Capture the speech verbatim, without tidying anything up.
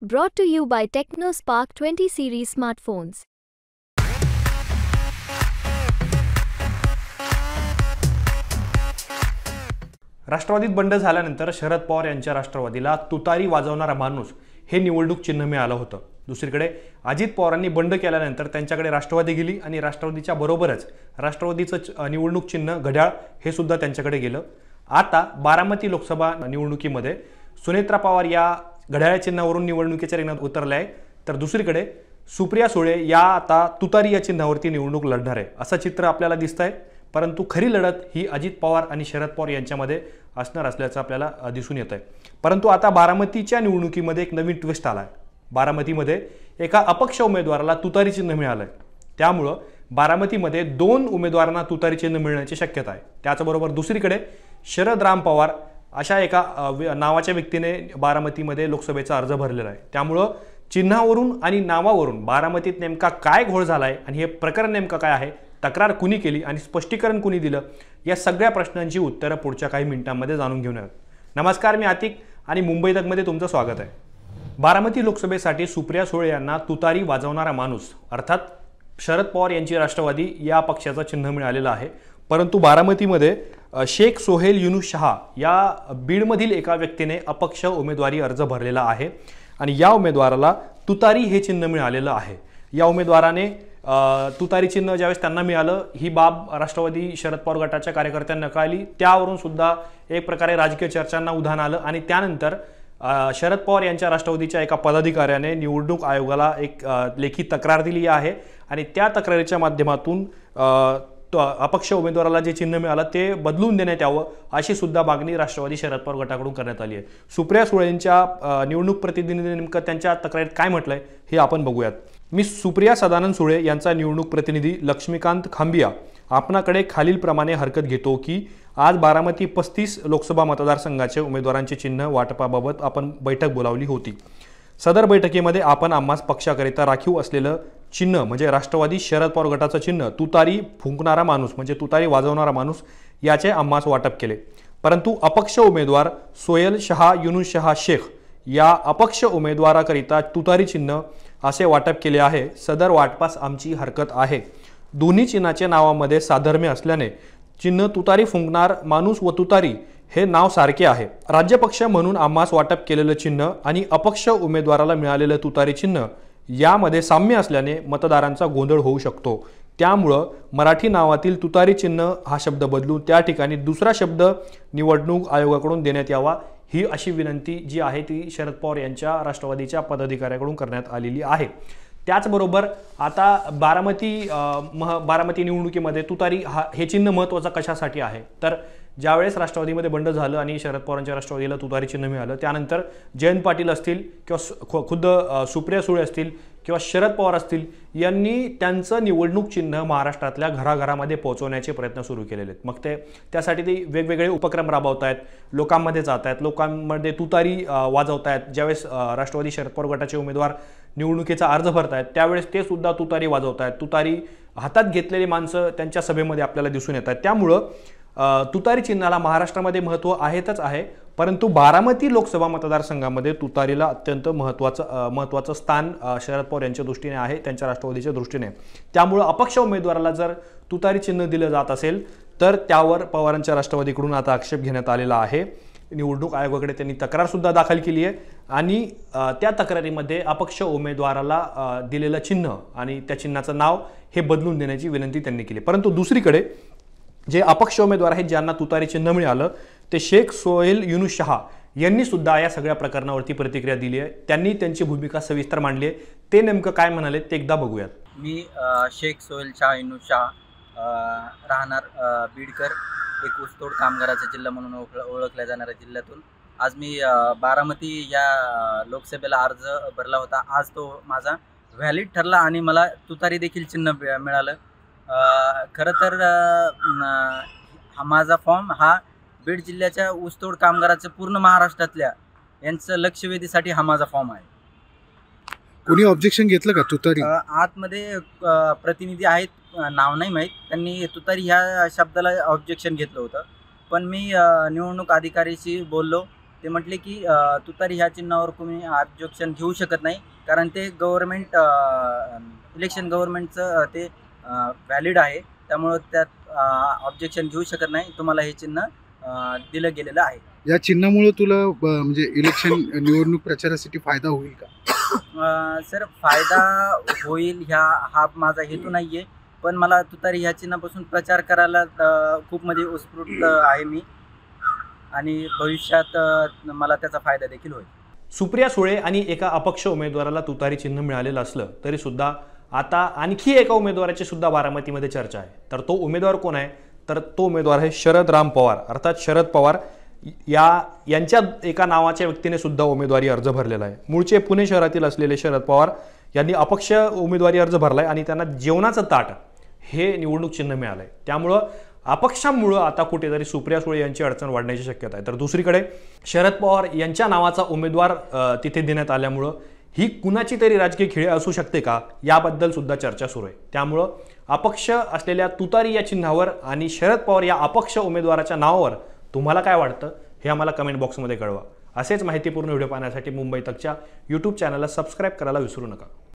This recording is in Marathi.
Brought to you by TechnoSpark twenty series smartphones. राष्ट्रवादीत बंड झाल्यानंतर शरद पवार यांच्या राष्ट्रवादीला तुतारी वाजवणारा माणूस हे निवडणूक चिन्ह मिळालं होतं। दुसरीकडे अजित पवारांनी बंड केल्यानंतर त्यांच्याकडे राष्ट्रवादी गेली आणि राष्ट्रवादीच्या बरोबरच राष्ट्रवादीचं निवडणूक चिन्ह घड्याळ हे सुद्धा त्यांच्याकडे गेलं। आता बारामती लोकसभा निवडणुकीमध्ये सुनेत्रा पवार या घड्याळ चिन्हावरून निवडणुकीच्या रिंगणात उतरले आहे, तर दुसरीकडे सुप्रिया सुळे या आता तुतारी या चिन्हावरती निवडणूक लढणार आहे असं चित्र आपल्याला दिसतंय। परंतु खरी लढत ही अजित पवार आणि शरद पवार यांच्यामध्ये असणार असल्याचं आपल्याला दिसून येत आहे। परंतु आता बारामतीच्या निवडणुकीमध्ये एक नवीन ट्विस्ट आलाय। बारामतीमध्ये एका अपक्ष उमेदवाराला तुतारी चिन्ह मिळालंय, त्यामुळे बारामतीमध्ये दोन उमेदवारांना तुतारी चिन्ह मिळण्याची शक्यता आहे। त्याचबरोबर दुसरीकडे शरद राम पवार अशा एका नावाच्या व्यक्तीने बारामतीमध्ये लोकसभेचा अर्ज भरलेला आहे। त्यामुळे चिन्हावरून आणि नावावरून बारामतीत नेमका काय घोळ झालाय आणि हे प्रकरण नेमकं काय आहे, तक्रार कुणी केली आणि स्पष्टीकरण कुणी दिलं, या सगळ्या प्रश्नांची उत्तरं पुढच्या काही मिनिटांमध्ये जाणून घेऊन आहोत। नमस्कार, मी आतिक आणि मुंबई तकमध्ये तुमचं स्वागत आहे। बारामती लोकसभेसाठी सुप्रिया सुळे यांना तुतारी वाजवणारा माणूस अर्थात शरद पवार यांची राष्ट्रवादी या पक्षाचं चिन्ह मिळालेलं आहे। परंतु बारामतीमध्ये शेख सोहेल युनुस शहा या बीडमधील एका व्यक्तीने अपक्ष उमेदवारी अर्ज भरलेला आहे आणि या उमेदवाराला तुतारी हे चिन्ह मिळालेलं आहे। या उमेदवाराने तुतारी चिन्ह ज्यावेळेस त्यांना मिळालं ही बाब राष्ट्रवादी शरद पवार गटाच्या कार्यकर्त्यांना कळली, त्यावरून सुद्धा एक प्रकारे राजकीय चर्चांना उधाण आलं आणि त्यानंतर शरद पवार यांच्या राष्ट्रवादीच्या एका पदाधिकाऱ्याने निवडणूक आयोगाला एक लेखी तक्रार दिली आहे आणि त्या तक्रारीच्या माध्यमातून अपक्ष उमेदवाराला जे चिन्ह मिळालं ते बदलून देण्यात यावं अशी सुद्धा मागणी राष्ट्रवादी शरद पवार गटाकडून करण्यात आली आहे। सुप्रिया सुळेंच्या निवडणूक प्रतिनिधीने नेमकं त्यांच्या तक्रारीत काय म्हटलंय हे आपण बघूयात। मी सुप्रिया सदानंद सुळे यांचा निवडणूक प्रतिनिधी लक्ष्मीकांत खांबिया आपणाकडे खालील प्रमाणे हरकत घेतो की आज बारामती पस्तीस लोकसभा मतदारसंघाचे उमेदवारांचे चिन्ह वाटपाबाबत आपण बैठक बोलावली होती। सदर बैठकीमध्ये आपण आम्हास पक्षाकरिता राखीव असलेलं चिन्ह म्हणजे राष्ट्रवादी शरद पवार गटाचं चिन्ह तुतारी फुंकणारा माणूस म्हणजे तुतारी वाजवणारा माणूस याचे आम्हास वाटप केले। परंतु अपक्ष उमेदवार सोहेल शहा युनुस शहा शेख या अपक्ष उमेदवाराकरिता तुतारी चिन्ह असे वाटप केले आहे। सदर वाटपास आमची हरकत आहे। दोन्ही चिन्हाच्या नावामध्ये साधर्म्य असल्याने चिन्ह तुतारी फुंकणार माणूस व तुतारी हे नाव सारखे आहे। राज्यपक्ष म्हणून आम्हास वाटप केलेलं चिन्ह आणि अपक्ष उमेदवाराला मिळालेलं तुतारी चिन्ह यामध्ये साम्य असल्याने मतदारांचा गोंधळ होऊ शकतो। त्यामुळं मराठी नावातील तुतारी चिन्ह हा शब्द बदलून त्या ठिकाणी दुसरा शब्द निवडणूक आयोगाकडून देण्यात यावा ही अशी विनंती जी आहे ती शरद पवार यांच्या राष्ट्रवादीच्या पदाधिकाऱ्याकडून करण्यात आलेली आहे। त्याचबरोबर आता बारामती बारामती निवडणुकीमध्ये तुतारी हा हे चिन्ह महत्त्वाचं कशासाठी आहे, तर ज्यावेळेस राष्ट्रवादीमध्ये बंड झालं आणि शरद पवारांच्या राष्ट्रवादीला तुतारी चिन्ह मिळालं त्यानंतर जयंत पाटील असतील किंवा खुद्द सुप्रिया सुळे असतील किंवा शरद पवार असतील यांनी त्यांचं निवडणूक चिन्ह महाराष्ट्रातल्या घराघरामध्ये पोहोचवण्याचे प्रयत्न सुरू केलेले आहेत। मग ते त्यासाठी ते वेगवेगळे उपक्रम राबवत आहेत, लोकांमध्ये जात आहेत, लोकांमध्ये तुतारी वाजवत आहेत। ज्यावेळेस राष्ट्रवादी शरद पवार गटाचे उमेदवार निवडणुकीचा अर्ज भरत आहेत त्यावेळेस ते सुद्धा तुतारी वाजवत आहेत। तुतारी हातात घेतलेली माणसं त्यांच्या सभेमध्ये आपल्याला दिसून येत आहेत। त्यामुळं तुतारी चिन्हाला महाराष्ट्रामध्ये महत्त्व आहेतच आहे, परंतु बारामती लोकसभा मतदारसंघामध्ये तुतारीला अत्यंत महत्त्वाचं महत्त्वाचं स्थान शरद पवार यांच्या दृष्टीने आहे, त्यांच्या राष्ट्रवादीच्या दृष्टीने। त्यामुळे अपक्ष उमेदवाराला जर तुतारी चिन्ह दिलं जात असेल तर त्यावर पवारांच्या राष्ट्रवादीकडून आता आक्षेप घेण्यात आलेला आहे। निवडणूक आयोगाकडे त्यांनी तक्रार सुद्धा दाखल केली आहे आणि त्या तक्रारीमध्ये अपक्ष उमेदवाराला दिलेलं चिन्ह आणि त्या चिन्हाचं नाव हे बदलून देण्याची विनंती त्यांनी केली। परंतु दुसरीकडे जे अपक्ष उमेदवार आहेत ज्यांना तुतारी चिन्ह मिळालं ते शेख सोहेल युनुस शहा यांनी सुद्धा या सगळ्या प्रकरणावरती प्रतिक्रिया दिली आहे। त्यांनी त्यांची भूमिका सविस्तर मांडली आहे। ते नेमकं काय म्हणाले ते एकदा बघूयात। मी शेख सोहेल शाह युनुस शहा राहणार बीडकर, एक ऊसतोड कामगाराचा जिल्हा म्हणून ओळखल्या जाणाऱ्या जिल्ह्यातून आज मी बारामती या लोकसभेला अर्ज भरला होता। आज तो माझा व्हॅलिड ठरला आणि मला तुतारी देखील चिन्ह मिळालं। खरं तर हा माझा फॉर्म हा बीड जिल्ह्याच्या ऊसतोड कामगाराचं पूर्ण महाराष्ट्रातल्या यांचं लक्षवेधीसाठी हा माझा फॉर्म आहे। कोणी ऑब्जेक्शन घेतलं का तुतारी? आतमध्ये प्रतिनिधी आहेत, नाव नाही माहीत, त्यांनी तुतारी ह्या शब्दाला ऑब्जेक्शन घेतलं होतं, पण मी निवडणूक अधिकारीशी बोललो ते म्हटले की अ, तुतारी ह्या चिन्हावर कोणी ऑब्जेक्शन घेऊ शकत नाही, कारण ते गव्हर्नमेंट इलेक्शन गव्हर्नमेंटचं ते व्हॅलिड आहे, त्यामुळं त्यात ऑब्जेक्शन घेऊ शकत नाही. तुम्हाला हे चिन्ह अ, दिलं गेलेलं आहे. या चिन्हामुळे तुला ब- म्हणजे इलेक्शन निवडणूक प्रचारासाठी फायदा होईल का? अ, सर, फायदा होईल ह्या हा माझा हेतू नाही आहे, पण मला तुतारी ह्या चिन्हापासून प्रचार करायला अ, खूप म्हणजे उत्स्फूर्त आहे मी, आणि भविष्यात अ, मला त्याचा फायदा देखील होईल. सुप्रिया सुळे आणि एका अपक्ष उमेदवाराला तुतारी चिन्ह मिळालेलं असलं तरी सुद्धा आता आणखी एका उमेदवाराची सुद्धा बारामतीमध्ये चर्चा आहे. तर तो उमेदवार कोण आहे? तर तो उमेदवार आहे शरद राम पवार, अर्थात शरद पवार या यांच्या एका नावाच्या व्यक्तीने सुद्धा उमेदवारी अर्ज भरलेला आहे. मूळचे पुणे शहरातील असलेले शरद पवार यांनी अपक्ष उमेदवारी अर्ज भरलाय आणि त्यांना जेवणाचं ताट हे निवडणूक चिन्ह मिळालंय. त्यामुळं अपक्षांमुळं आता कुठेतरी सुप्रिया सुळे यांची अडचण वाढण्याची शक्यता आहे. तर दुसरीकडे शरद पवार यांच्या नावाचा उमेदवार अ, तिथे देण्यात आल्यामुळं ही कुणाची तरी राजकीय खेळी असू शकते का, याबद्दल सुद्धा चर्चा सुरू आहे. त्यामुळं अपक्ष असलेल्या तुतारी या चिन्हावर आणि शरद पवार या अपक्ष उमेदवाराच्या नावावर तुम्हाला काय वाटतं हे आम्हाला कमेंट बॉक्समध्ये कळवा. असेच माहितीपूर्ण व्हिडिओ पाहण्यासाठी मुंबई तकच्या यूट्यूब चॅनलला सबस्क्राईब करायला विसरू नका.